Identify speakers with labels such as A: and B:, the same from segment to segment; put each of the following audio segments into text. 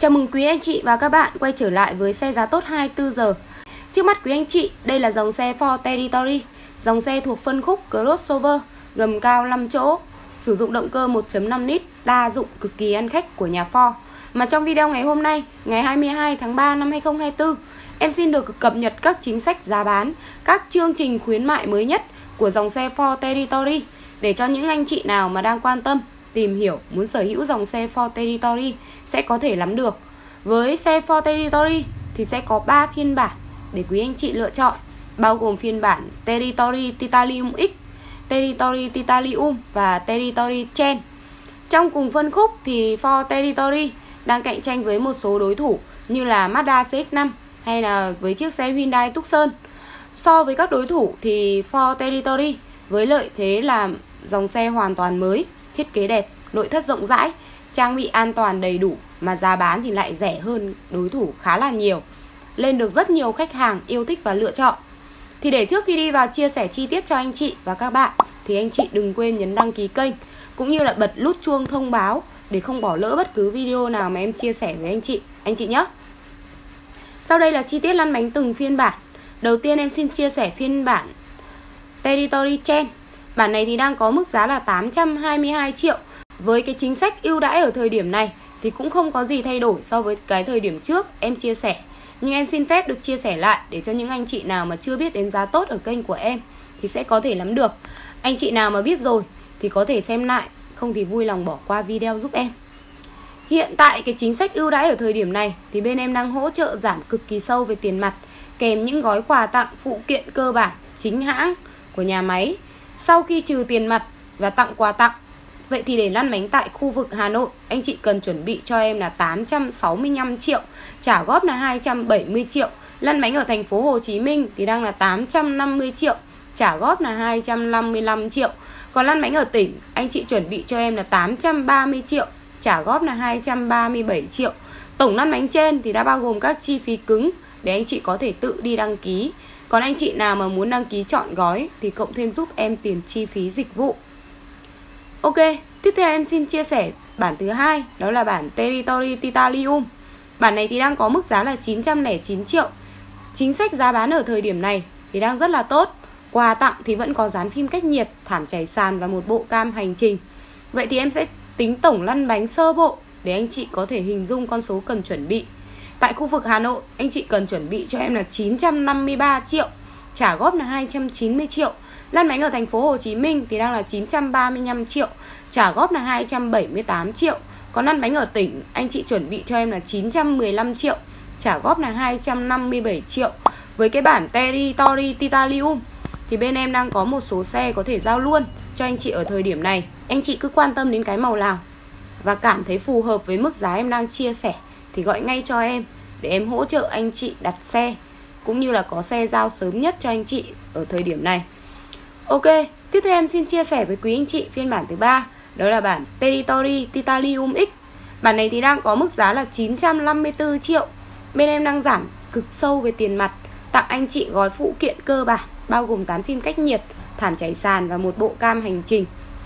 A: Chào mừng quý anh chị và các bạn quay trở lại với xe giá tốt 24 giờ. Trước mắt quý anh chị, đây là dòng xe Ford Territory, dòng xe thuộc phân khúc crossover, gầm cao 5 chỗ, sử dụng động cơ 1.5 lít, đa dụng cực kỳ ăn khách của nhà Ford. Mà trong video ngày hôm nay, ngày 22 tháng 3 năm 2024, em xin được cập nhật các chính sách giá bán, các chương trình khuyến mại mới nhất của dòng xe Ford Territory để cho những anh chị nào mà đang quan tâm, tìm hiểu, muốn sở hữu dòng xe Ford Territory sẽ có thể nắm được. Với xe Ford Territory thì sẽ có 3 phiên bản để quý anh chị lựa chọn, bao gồm phiên bản Territory Titanium X, Territory Titanium và Territory Chain. Trong cùng phân khúc thì Ford Territory đang cạnh tranh với một số đối thủ như là Mazda CX-5 hay là với chiếc xe Hyundai Tucson. So với các đối thủ thì Ford Territory với lợi thế là dòng xe hoàn toàn mới, thiết kế đẹp, nội thất rộng rãi, trang bị an toàn đầy đủ, mà giá bán thì lại rẻ hơn đối thủ khá là nhiều, lên được rất nhiều khách hàng yêu thích và lựa chọn. Thì để trước khi đi vào chia sẻ chi tiết cho anh chị và các bạn thì anh chị đừng quên nhấn đăng ký kênh cũng như là bật nút chuông thông báo để không bỏ lỡ bất cứ video nào mà em chia sẻ với anh chị nhé. Sau đây là chi tiết lăn bánh từng phiên bản. Đầu tiên em xin chia sẻ phiên bản Territory Chain. Bản này thì đang có mức giá là 822 triệu. Với cái chính sách ưu đãi ở thời điểm này thì cũng không có gì thay đổi so với cái thời điểm trước em chia sẻ. Nhưng em xin phép được chia sẻ lại để cho những anh chị nào mà chưa biết đến giá tốt ở kênh của em thì sẽ có thể nắm được. Anh chị nào mà biết rồi thì có thể xem lại, không thì vui lòng bỏ qua video giúp em. Hiện tại cái chính sách ưu đãi ở thời điểm này thì bên em đang hỗ trợ giảm cực kỳ sâu về tiền mặt, kèm những gói quà tặng phụ kiện cơ bản chính hãng của nhà máy sau khi trừ tiền mặt và tặng quà tặng. Vậy thì để lăn bánh tại khu vực Hà Nội, anh chị cần chuẩn bị cho em là 865 triệu, trả góp là 270 triệu. Lăn bánh ở thành phố Hồ Chí Minh thì đang là 850 triệu, trả góp là 255 triệu. Còn lăn bánh ở tỉnh, anh chị chuẩn bị cho em là 830 triệu, trả góp là 237 triệu. Tổng lăn bánh trên thì đã bao gồm các chi phí cứng để anh chị có thể tự đi đăng ký. Còn anh chị nào mà muốn đăng ký chọn gói thì cộng thêm giúp em tiền chi phí dịch vụ. Ok, tiếp theo em xin chia sẻ bản thứ hai, đó là bản Territory Titanium. Bản này thì đang có mức giá là 909 triệu. Chính sách giá bán ở thời điểm này thì đang rất là tốt. Quà tặng thì vẫn có dán phim cách nhiệt, thảm trải sàn và một bộ cam hành trình. Vậy thì em sẽ tính tổng lăn bánh sơ bộ để anh chị có thể hình dung con số cần chuẩn bị. Tại khu vực Hà Nội, anh chị cần chuẩn bị cho em là 953 triệu, trả góp là 290 triệu. Lăn bánh ở thành phố Hồ Chí Minh thì đang là 935 triệu, trả góp là 278 triệu. Còn lăn bánh ở tỉnh, anh chị chuẩn bị cho em là 915 triệu, trả góp là 257 triệu. Với cái bản Territory Titanium thì bên em đang có một số xe có thể giao luôn cho anh chị ở thời điểm này. Anh chị cứ quan tâm đến cái màu nào và cảm thấy phù hợp với mức giá em đang chia sẻ thì gọi ngay cho em để em hỗ trợ anh chị đặt xe, cũng như là có xe giao sớm nhất cho anh chị ở thời điểm này. Ok, tiếp theo em xin chia sẻ với quý anh chị phiên bản thứ ba, đó là bản Territory Titanium X. Bản này thì đang có mức giá là 954 triệu. Bên em đang giảm cực sâu về tiền mặt, tặng anh chị gói phụ kiện cơ bản bao gồm dán phim cách nhiệt, thảm trải sàn và một bộ cam hành trình.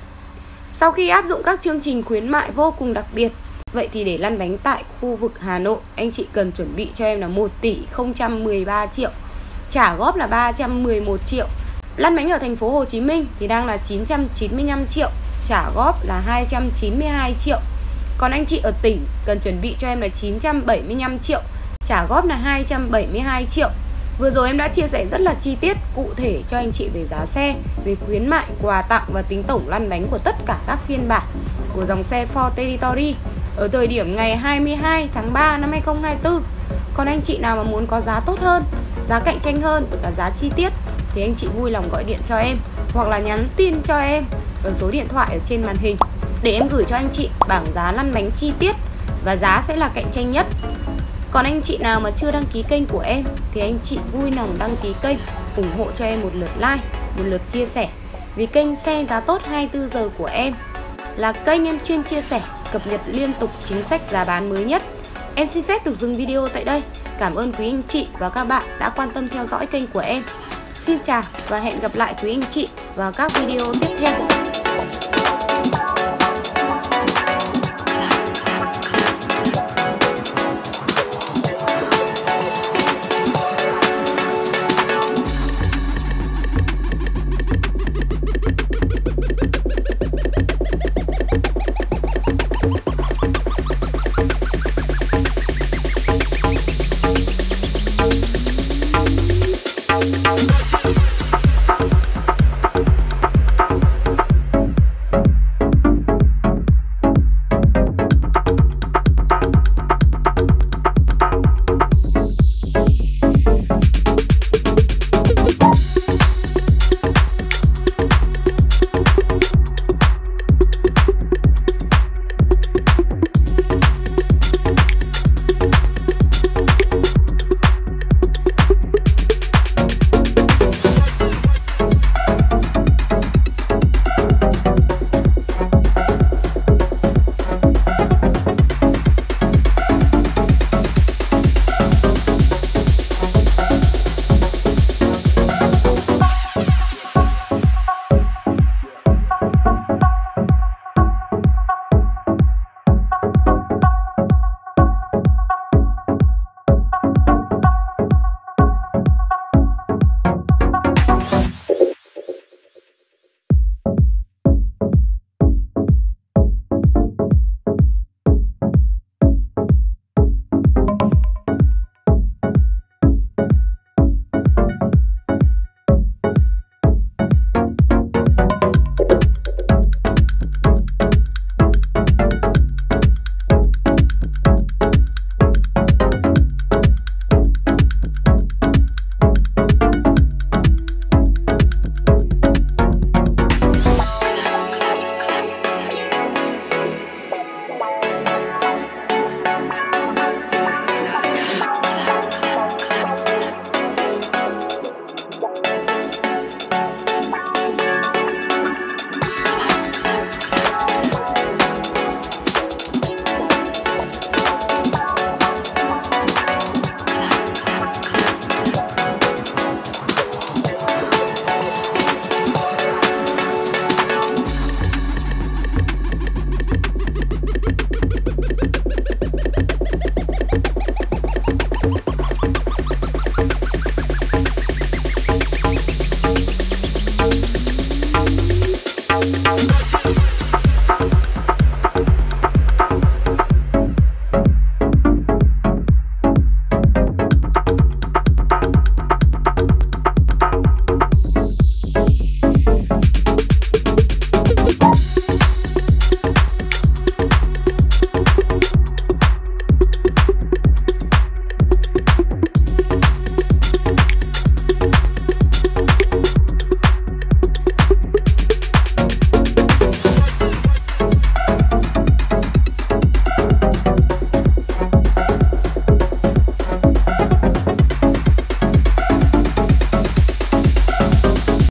A: Sau khi áp dụng các chương trình khuyến mại vô cùng đặc biệt, vậy thì để lăn bánh tại khu vực Hà Nội, anh chị cần chuẩn bị cho em là 1 tỷ 013 triệu, trả góp là 311 triệu. Lăn bánh ở thành phố Hồ Chí Minh thì đang là 995 triệu, trả góp là 292 triệu. Còn anh chị ở tỉnh cần chuẩn bị cho em là 975 triệu, trả góp là 272 triệu. Vừa rồi em đã chia sẻ rất là chi tiết, cụ thể cho anh chị về giá xe, về khuyến mại, quà tặng và tính tổng lăn bánh của tất cả các phiên bản của dòng xe Ford Territory ở thời điểm ngày 22 tháng 3 năm 2024. Còn anh chị nào mà muốn có giá tốt hơn, giá cạnh tranh hơn và giá chi tiết thì anh chị vui lòng gọi điện cho em hoặc là nhắn tin cho em ở số điện thoại ở trên màn hình để em gửi cho anh chị bảng giá lăn bánh chi tiết và giá sẽ là cạnh tranh nhất. Còn anh chị nào mà chưa đăng ký kênh của em thì anh chị vui lòng đăng ký kênh, ủng hộ cho em một lượt like, một lượt chia sẻ. Vì kênh xe giá tốt 24 giờ của em là kênh em chuyên chia sẻ, cập nhật liên tục chính sách giá bán mới nhất. Em xin phép được dừng video tại đây. Cảm ơn quý anh chị và các bạn đã quan tâm theo dõi kênh của em. Xin chào và hẹn gặp lại quý anh chị vào các video tiếp theo.